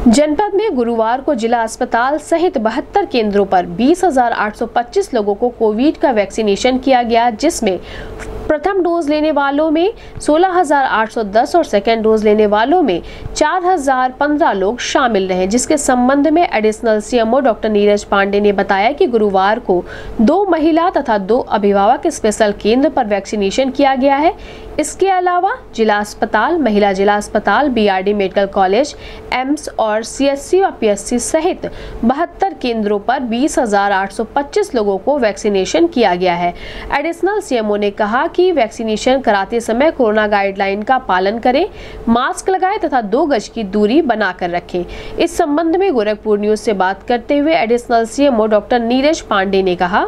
जनपद में गुरुवार को जिला अस्पताल सहित 72 केंद्रों पर 20,825 लोगों को कोविड का वैक्सीनेशन किया गया, जिसमें प्रथम डोज लेने वालों में 16,810 और सेकेंड डोज लेने वालों में 4,015 लोग शामिल रहे। जिसके संबंध में additional CMO doctor Neeraj Pandey ने बताया कि गुरुवार को 2 महिला तथा 2 अभिभावक स्पेशल केंद्र पर वैक्सीनेशन किया गया है। इसके अलावा जिला अस्पताल, महिला जिला अस्पताल, बीआरडी मेडिकल कॉलेज, एम्स और सीएचसी व पीएचसी सहित 72 केंद्रों पर 20,825 लोगों को वैक्सीनेशन किया गया है। एडिशनल सीएमओ ने कहा कि वैक्सीनेशन कराते समय कोरोना गाइडलाइन का पालन करें, मास्क लगाएं तथा 2 गज की दूरी बनाकर रखें। इस संबंध में गोरखपुर न्यूज से बात करते हुए additional CMO doctor Neeraj Pandey ने कहा,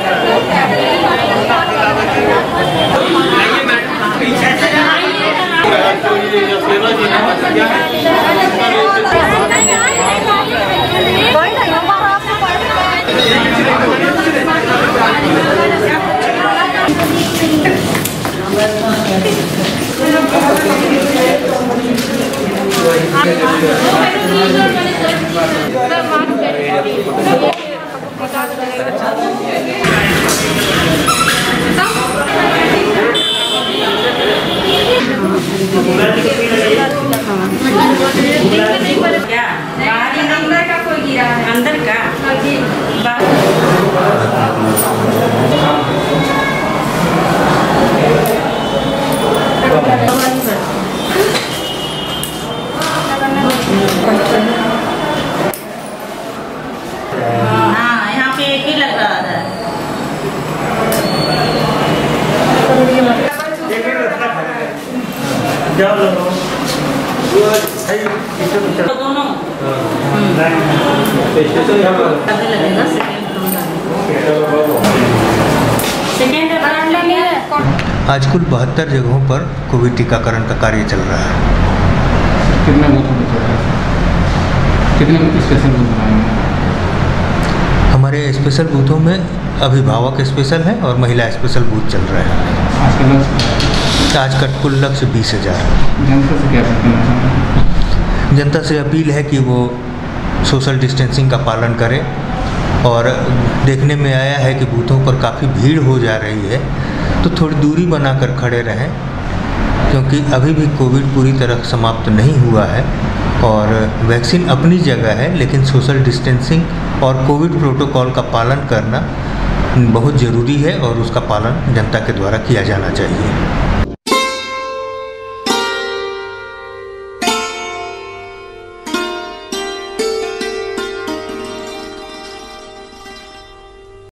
क्या अंदर का कोई गिरा है? अंदर का हाँ, यहाँ पे एक ही लग रहा था। दोनों आज कुल 72 जगहों पर कोविड टीकाकरण का कार्य चल रहा है। कितने बूथों पर चल रहा है? कितने स्पेशल बूथ बनाएंगे? हमारे स्पेशल बूथों में अभिभावक स्पेशल है और महिला स्पेशल बूथ चल रहे हैं। आज का लक्ष्य? आज का कुल लक्ष्य 20,000। जनता से क्या अपील? जनता से अपील है कि वो सोशल डिस्टेंसिंग का पालन करें और देखने में आया है कि बूथों पर काफ़ी भीड़ हो जा रही है, तो थोड़ी दूरी बनाकर खड़े रहें, क्योंकि अभी भी कोविड पूरी तरह समाप्त नहीं हुआ है और वैक्सीन अपनी जगह है, लेकिन सोशल डिस्टेंसिंग और कोविड प्रोटोकॉल का पालन करना बहुत ज़रूरी है और उसका पालन जनता के द्वारा किया जाना चाहिए।